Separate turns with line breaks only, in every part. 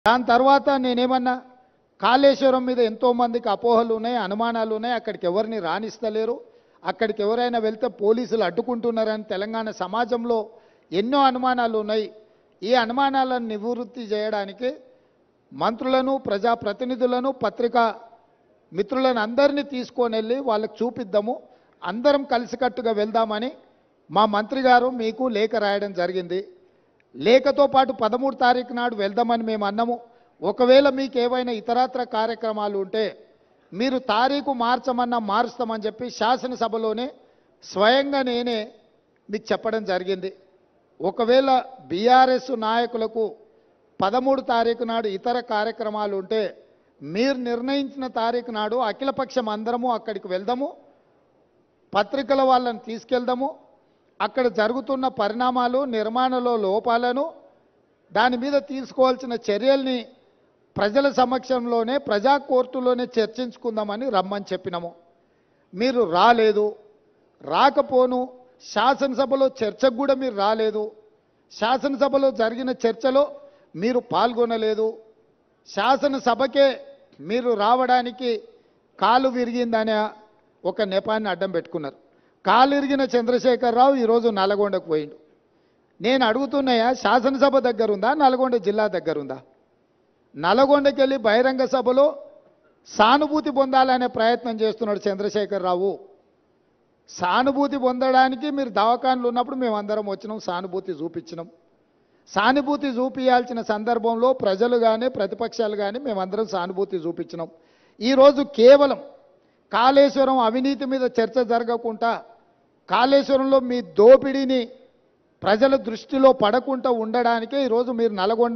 దాని తర్వాత నేనేమన్నా కాళేశ్వరం మీద ఎంతో మందికి అపోహలు ఉన్నాయి, అనుమానాలు ఉన్నాయి. అక్కడికి ఎవరిని రానిస్తలేరు, అక్కడికి ఎవరైనా వెళ్తే పోలీసులు అడ్డుకుంటున్నారని తెలంగాణ సమాజంలో ఎన్నో అనుమానాలు ఉన్నాయి. ఈ అనుమానాలను నివృత్తి చేయడానికి మంత్రులను, ప్రజాప్రతినిధులను, పత్రికా మిత్రులను అందరినీ తీసుకొని వెళ్ళి వాళ్ళకి చూపిద్దాము, అందరం కలిసికట్టుగా వెళ్దామని మా మంత్రి గారు మీకు లేఖ రాయడం జరిగింది. లేఖతో పాటు 13 తారీఖు నాడు వెళ్దామని మేము అన్నాము. ఒకవేళ మీకు ఏవైనా ఇతరత్ర కార్యక్రమాలు ఉంటే మీరు తారీఖు మార్చమన్నా మారుస్తామని చెప్పి శాసనసభలోనే స్వయంగా నేనే మీకు చెప్పడం జరిగింది. ఒకవేళ బీఆర్ఎస్ నాయకులకు 13 తారీఖు నాడు ఇతర కార్యక్రమాలు ఉంటే మీరు నిర్ణయించిన తారీఖు నాడు అఖిలపక్షం అందరము అక్కడికి వెళ్దాము, పత్రికల వాళ్ళని తీసుకెళ్దాము, అక్కడ జరుగుతున్న పరిణామాలు, నిర్మాణంలో లోపాలను, దాని మీద తీసుకోవాల్సిన చర్యల్ని ప్రజల సమక్షంలోనే ప్రజా కోర్టులోనే చర్చించుకుందామని రమ్మని చెప్పినాము. మీరు రాలేదు, రాకపోను శాసనసభలో చర్చకు కూడా మీరు రాలేదు, శాసనసభలో జరిగిన చర్చలో మీరు పాల్గొనలేదు, శాసనసభకే మీరు రావడానికి కాలు విరిగిందనే ఒక నెపాన్ని అడ్డం పెట్టుకున్నారు. కాలు ఇరిగిన చంద్రశేఖరరావు ఈరోజు నల్గొండకు పోయిండు. నేను అడుగుతున్నాయా, శాసనసభ దగ్గరుందా, నల్గొండ జిల్లా దగ్గరుందా? నల్గొండకి వెళ్ళి బహిరంగ సభలో సానుభూతి పొందాలనే ప్రయత్నం చేస్తున్నాడు చంద్రశేఖరరావు. సానుభూతి పొందడానికి మీరు దవాఖానలు ఉన్నప్పుడు మేమందరం వచ్చినాం, సానుభూతి చూపించినాం. సానుభూతి చూపించాల్సిన సందర్భంలో ప్రజలు కానీ ప్రతిపక్షాలు కానీ మేమందరం సానుభూతి చూపించినాం. ఈరోజు కేవలం కాళేశ్వరం అవినీతి మీద చర్చ జరగకుండా, కాళేశ్వరంలో మీ దోపిడీని ప్రజల దృష్టిలో పడకుండా ఉండడానికే ఈరోజు మీరు నల్గొండ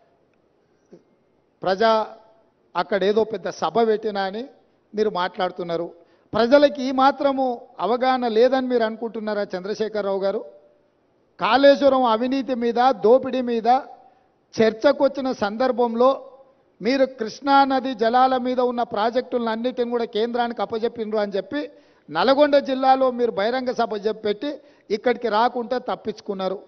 ప్రజా అక్కడ ఏదో పెద్ద సభ పెట్టినా అని మీరు మాట్లాడుతున్నారు. ప్రజలకి ఈ మాత్రము అవగాహన లేదని మీరు అనుకుంటున్నారా చంద్రశేఖరరావు గారు? కాళేశ్వరం అవినీతి మీద, దోపిడీ మీద చర్చకు వచ్చిన సందర్భంలో మీరు కృష్ణానది జలాల మీద ఉన్న ప్రాజెక్టులన్నిటిని కూడా కేంద్రానికి అప్పజెప్పినరు అని చెప్పి నల్గొండ జిల్లాలో మీరు బహిరంగ సభ పెట్టి ఇక్కడికి రాకుండా తప్పించుకున్నారు.